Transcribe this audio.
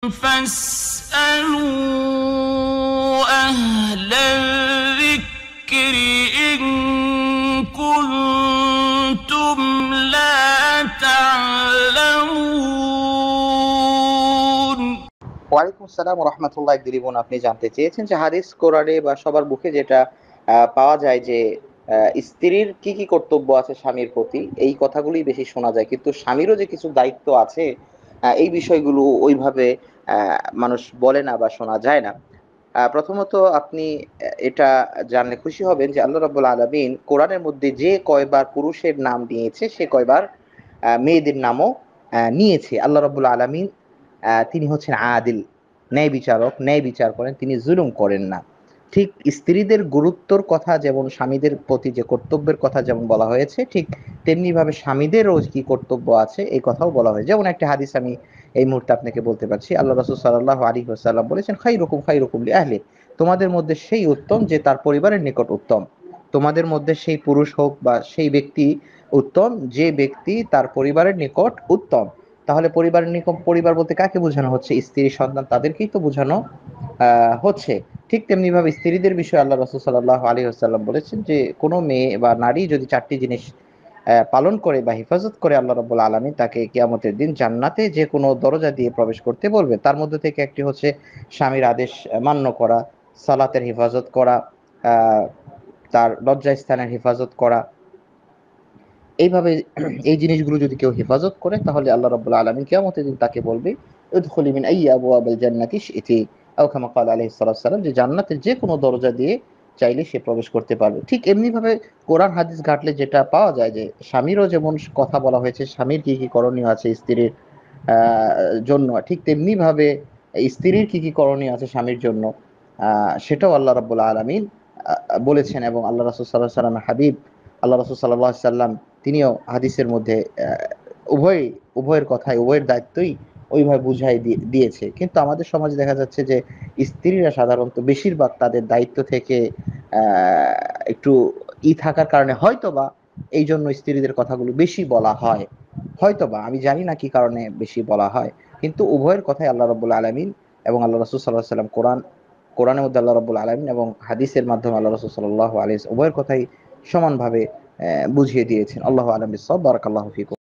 فاسألوا أهل الذكر إن كنتم لا تعلمون। ওয়ালাইকুম আসসালাম ওয়া রাহমাতুল্লাহি ওয়া বারাকাতুহু। আপনি জানতে চেয়েছেন যে হাদিস কোরআনে বা সবার মুখে যেটা পাওয়া যায় যে স্ত্রীর কি কি কর্তব্য আছে স্বামীর প্রতি, এই কথাগুলোই বেশি শোনা যায়, কিন্তু স্বামীরও যে কিছু দায়িত্ব আছে এই বিষয়গুলো ওইভাবে মানুষ বলে না বা শোনা যায় না। প্রথমত আপনি এটা জানলে খুশি হবেন যে আল্লাহ রাব্বুল আলামিন কোরআনের মধ্যে যে কয়বার পুরুষের নাম নিয়েছে সে কয়বার মেয়েদের নামও নিয়েছে। আল্লাহ রাব্বুল আলামিন তিনি হচ্ছেন আদিল, ন্যায় বিচারক, ন্যায় বিচার করেন, তিনি জুলুম করেন না। ঠিক স্ত্রীদের গুরুত্বর কথা যেমন স্বামীদের প্রতি যে কর্তব্যের কথা যেমন বলা হয়েছে, ঠিক তেমনি ভাবে স্বামীদেরও কি কর্তব্য আছে এই কথাও বলা হয়। যেমন একটা হাদিস আমি এই মুহূর্তে আপনাকে বলতে পারছি। আল্লাহ রাসূল সাল্লাল্লাহু আলাইহি ওয়াসাল্লাম বলেছেন, খায়রুকুম লিআহলি, তোমাদের মধ্যে সেই উত্তম যে তার পরিবারের নিকট উত্তম। তোমাদের মধ্যে সেই পুরুষ হোক বা সেই ব্যক্তি উত্তম যে ব্যক্তি তার পরিবারের নিকট উত্তম। তাহলে পরিবারের নিকট, পরিবার বলতে কাকে বোঝানো হচ্ছে? স্ত্রী, সন্তান, তাদেরকেই তো বোঝানো হচ্ছে। ঠিক তেমনি ভাবে স্ত্রীদের বিষয়ে আল্লাহ রাসূল সাল্লাল্লাহু আলাইহি ওয়াসাল্লাম বলেছেন যে কোনো মেয়ে বা নারী যদি চারটি জিনিস পালন করে বা হেফাজত করে, আল্লাহ রাব্বুল আলামিন তাকে কিয়ামতের দিন জান্নাতে যে কোনো দরজা দিয়ে প্রবেশ করতে বলবে। তার মধ্যে থেকে একটি হচ্ছে স্বামীর আদেশ মান্য করা, সালাতের হেফাজত করা, আহ তার লজ্জাস্থানের হেফাজত করা। এইভাবে এই জিনিসগুলো যদি কেউ হেফাজত করে তাহলে আল্লাহ রাব্বুল আলামিন কিয়ামতের দিন তাকে বলবে, উদখুলি মিন আইয়ি আবওয়াবিল জান্নাতি শি'তি, আও কামা ক্বালা আলাইহিস সালাতু সালাম, যে জান্নাতের যে কোনো দরজা দিয়ে চাইলে সে প্রবেশ করতে পারবে। ঠিক এমনি ভাবে কোরআন হাদিস ঘাটলে যেটা পাওয়া যায় যে স্বামীরও যেমন কথা বলা হয়েছে, স্বামীর কি কি করণীয় আছে স্ত্রীর জন্য, ঠিক তেমনি ভাবে স্ত্রীর কি কি করণীয় আছে স্বামীর জন্য সেটাও আল্লাহ রাব্বুল আলামিন বলেছেন। এবং আল্লাহ রাসূল সাল্লাল্লাহু আলাইহি ওয়াসাল্লামের হাবিব আল্লাহ রাসূল সাল্লাল্লাহু আলাইহি ওয়াসাল্লাম তিনিও হাদিসের মধ্যে উভয় উভয়ের কথাই, উভয়ের দায়িত্বই ওইভাবে বুঝাই দিয়েছে। কিন্তু আমাদের সমাজে দেখা যাচ্ছে যে স্ত্রীরা সাধারণত বেশিরভাগ তাদের দায়িত্ব থেকে একটু থাকার কারণে হয়তোবা এই জন্য স্ত্রীদের কথাগুলো বেশি বলা হয়। হয়তোবা, আমি জানি না কি কারণে বেশি বলা হয়, কিন্তু উভয়ের কথাই আল্লাহ রাব্বুল আলামিন এবং আল্লাহ রাসূল সাল্লাল্লাহু আলাইহি ওয়াসাল্লাম কোরআনের মধ্যে আল্লাহ রাব্বুল আলামিন এবং হাদিসের মাধ্যমে আল্লাহ রাসূল সাল্লাল্লাহু আলাইহি ওয়াসাল্লাম উভয়ের কথাই সমানভাবে বুঝিয়ে দিয়েছেন। আল্লাহু আ'লাম বিস-সাওয়াব। বারাকাল্লাহু ফিকুম।